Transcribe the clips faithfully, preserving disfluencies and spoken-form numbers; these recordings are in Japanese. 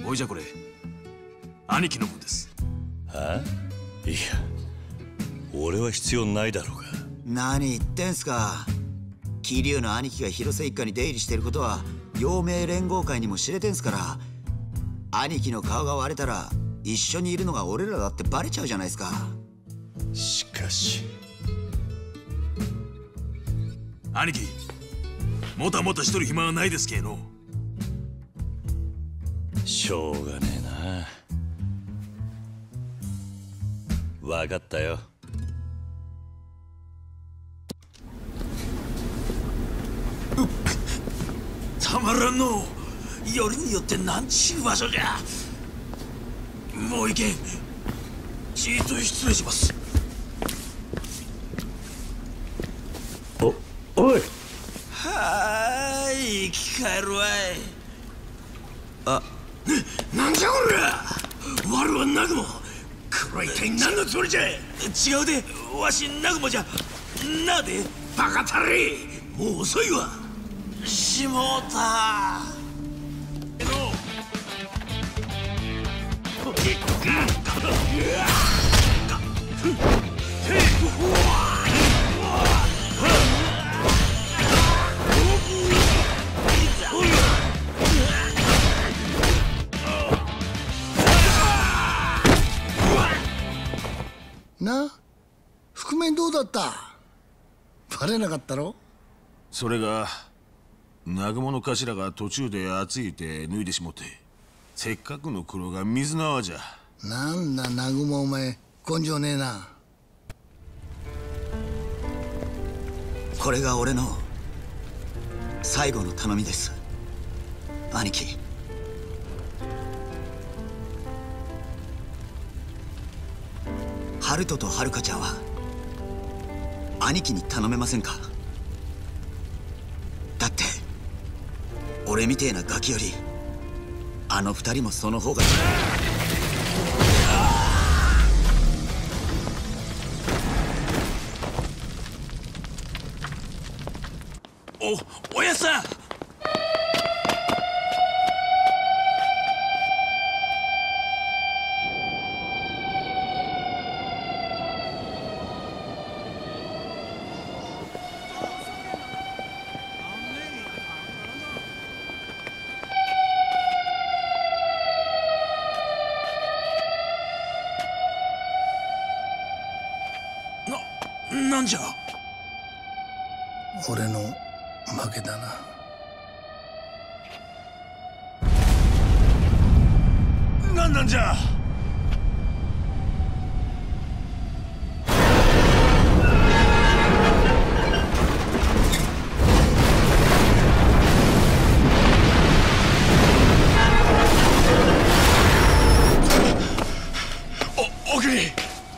おいじゃこれ兄貴の分です。 はあ？いや俺は必要ないだろうが。 何言ってんすか。桐生の兄貴が広瀬一家に出入りしてることは陽明連合会にも知れてんすから、兄貴の顔が割れたら一緒にいるのが俺らだってバレちゃうじゃないですか。 しかし兄貴、もたもたしとる暇はないですけの。 しょうがねえな。わかったよ。 たまらんの。よりによってなんちゅう場所じゃ。もういけん。ちーっと失礼します。 おおい。 はーい、生き返るわい。あ、なんじゃこりゃ。我はナグモ。これは一体何のつもりじゃ。違うで、わしナグモじゃ。なでバカたれ。もう遅いわ。しもうた。 な、覆面どうだった？バレなかったろ？ それが南雲の頭が途中で熱いて脱いでしもって、せっかくの黒が水の泡じゃ。 なんだ南雲お前根性ねえな。 これが俺の最後の頼みです、兄貴。春人と遥ちゃんは兄貴に頼めませんか？だって俺みてえなガキよりあの二人もその方が。 お、おやさん。な、なんじゃ。 俺の負けだな。 なんなんじゃ。お、奥に。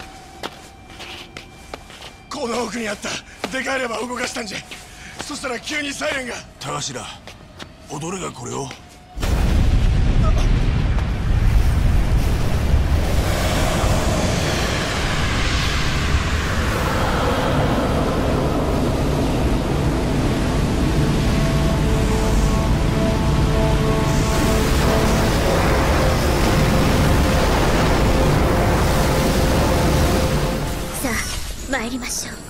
この奥にあった。でかいれば動かしたんじゃ。そしたら急にサイレンが。田頭、踊れがこれを。 さあ参りましょう。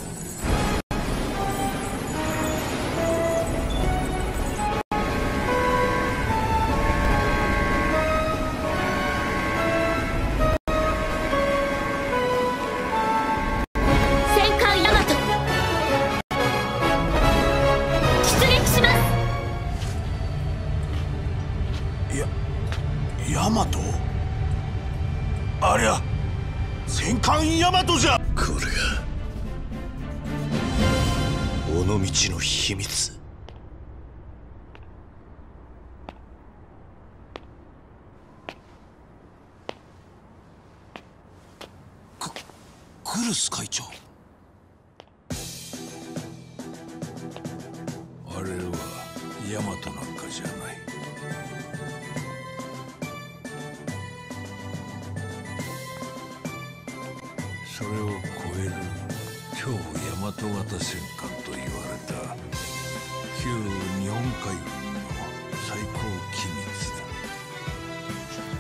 ヤマト？ありゃ戦艦ヤマトじゃ。 これが尾道の秘密。 ククルス会長。あれはヤマトなんかじゃない。それを超える超大和型戦艦と言われた旧日本海軍の最高機密だ。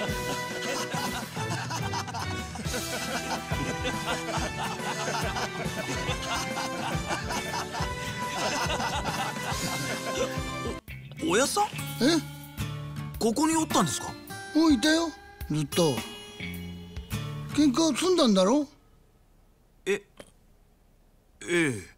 おやっさん、 え、 ここにおったんですか？ もういたよ、ずっと。喧嘩を済んだんだろ？ え、ええ。